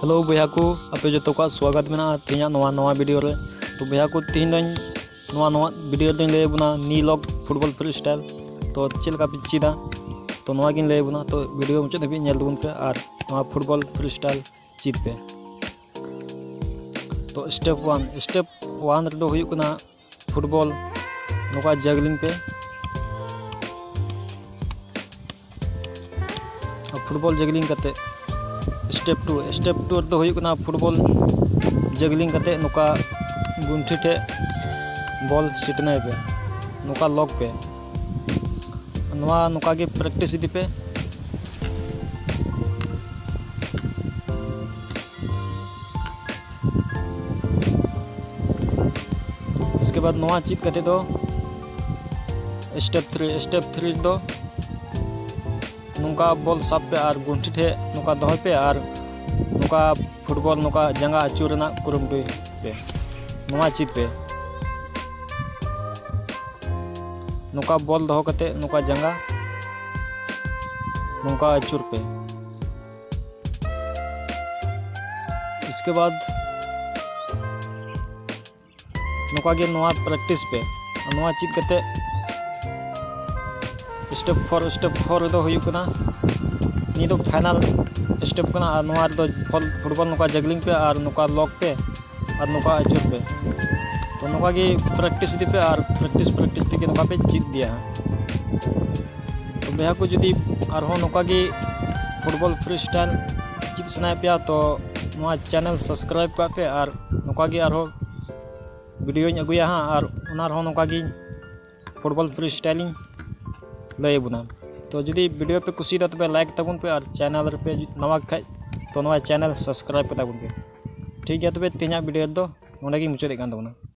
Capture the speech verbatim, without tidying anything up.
Hello भैया को आपे जो का स्वागत में तीन नवा नवा वीडियो रे। तो भैया को तीन दिन नवा नवा वीडियो दिन ले बुना नी लॉग फुटबॉल फ्री स्टाइल तो चलका पे चीदा तो नवा गिन ले बुना तो वीडियो मुझे भी नेल दुन पे और नवा फुटबॉल फ्री स्टाइल चीत पे। तो स्टेप वन स्टेप वन रे दो हुई कुना फुटबॉल नोका जगलिंग पे फुटबॉल जगलिंग करते स्टेप टू स्टेप टू तो हुई कुना फुटबॉल जगलिंग करते नोका गुंठी ठे बॉल सिटने पे नोका लॉक पे नवा नोका के प्रैक्टिस इदी पे। इसके बाद नवा चीत करते दो स्टेप थ्री स्टेप थ्री दो नोका बॉल साप पे और गुंठी ठे नोका दह पे और नोका फुटबॉल नोका जंगा अचूरना कुरुमटुई पे नोवा चीत पे नोका बॉल दह कते नोका जंगा नोका अचूर पे। इसके बाद नोका के नोवा प्रैक्टिस पे नोवा चीत कते स्टेप फोर स्टेप फोर दो हुई कुना नी दो फाइनल स्टेप कुना और नोवा दो फुटबॉल नोका जगलिंग पे और नोका लॉक पे और नोका अचूर पे। तो नोका की प्रैक्टिस दी पे और प्रैक्टिस प्रैक्टिस दी के नोका पे जीत दिया है। तो भैया को जुदी और हो नोका की फुटबॉल फ्री स्टाइल जीत सनाए पे तो नोवा चैनल सब्सक्राइब का पे और नोका की और हो वीडियो अगुया हाँ और उनार हो नोका की फुटबॉल फ्री स्टाइलिंग लय बुना। तो जुदी वीडियो पे कुछ तब लाइक तबन पे और चैनल पे नवा खाई तो नवा चैनल सब्सक्राइब पे तबन पे। ठीक है तबे तेना वीडियो दो नोडे गी मुचाद कान तबना।